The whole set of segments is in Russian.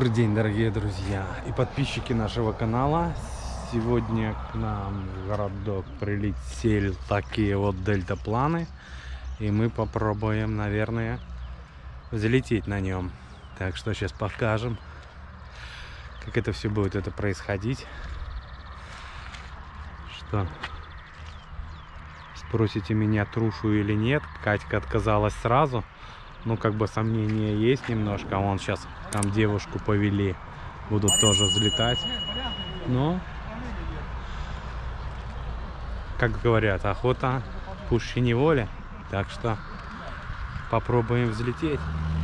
Добрый день, дорогие друзья и подписчики нашего канала. Сегодня к нам в городок прилетели такие вот дельтапланы. И мы попробуем, наверное, взлететь на нем. Так что сейчас покажем, как это все будет происходить. Что, спросите меня, трушу или нет? Катька отказалась сразу. Ну, как бы сомнения есть немножко. Вон сейчас там девушку повели. Будут тоже взлетать. Но, как говорят, охота пуще неволя. Так что попробуем взлететь.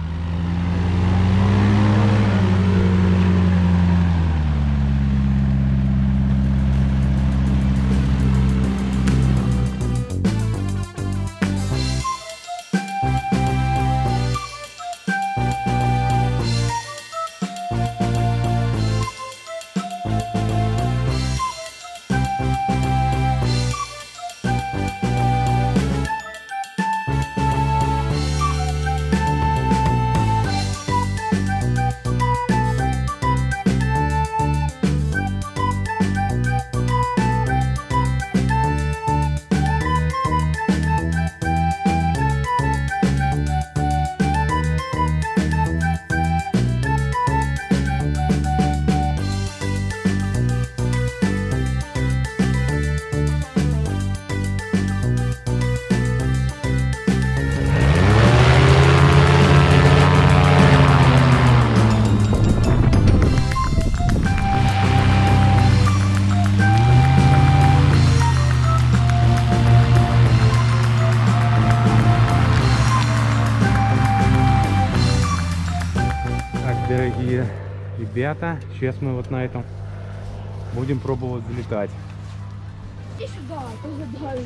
Дорогие ребята, сейчас мы вот на этом будем пробовать взлетать. Иди сюда, позадай.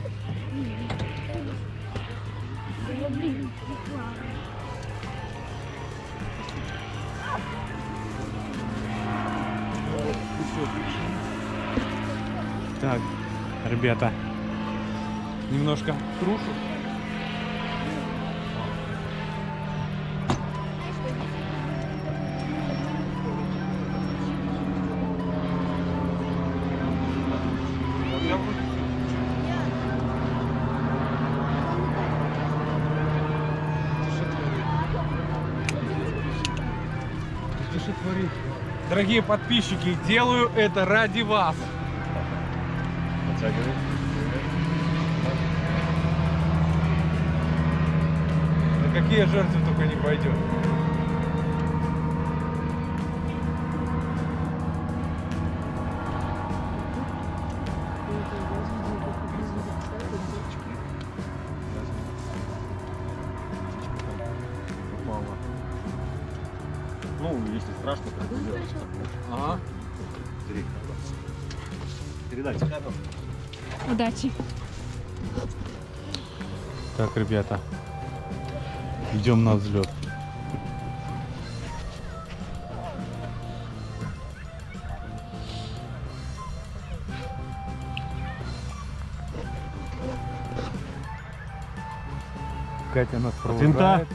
Так, ребята, немножко трушу. Дорогие подписчики, делаю это ради вас. На какие жертвы только не пойдет. Ну, если страшно, то делать. Ага. Передайте. Удачи. Так, ребята, идем на взлет. Катя нас провожает.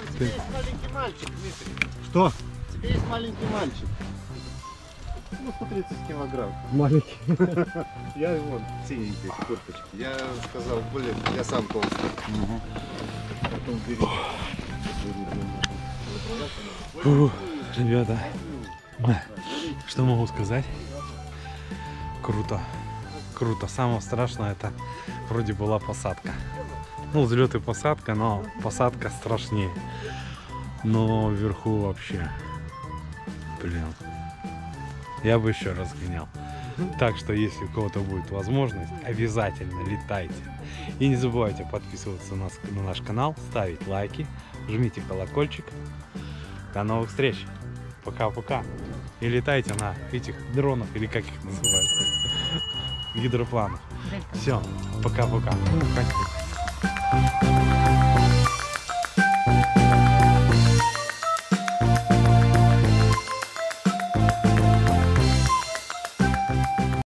тебе есть маленький мальчик, Дмитрий. Что? У тебя есть маленький мальчик. Ну, 130 килограмм. Маленький. Я вон, синенький, курточки. Я сказал, блин, я сам толстый. Потом бери. Фу, ребята, что могу сказать? Круто. Круто. Самое страшное это вроде была посадка. Ну, взлет и посадка, но посадка страшнее. Но вверху вообще, блин, я бы еще раз гонял. Так что, если у кого-то будет возможность, обязательно летайте. И не забывайте подписываться на наш канал, ставить лайки, жмите колокольчик. До новых встреч. Пока-пока. И летайте на этих дронах, или как их называют, гидропланах. Все, пока-пока.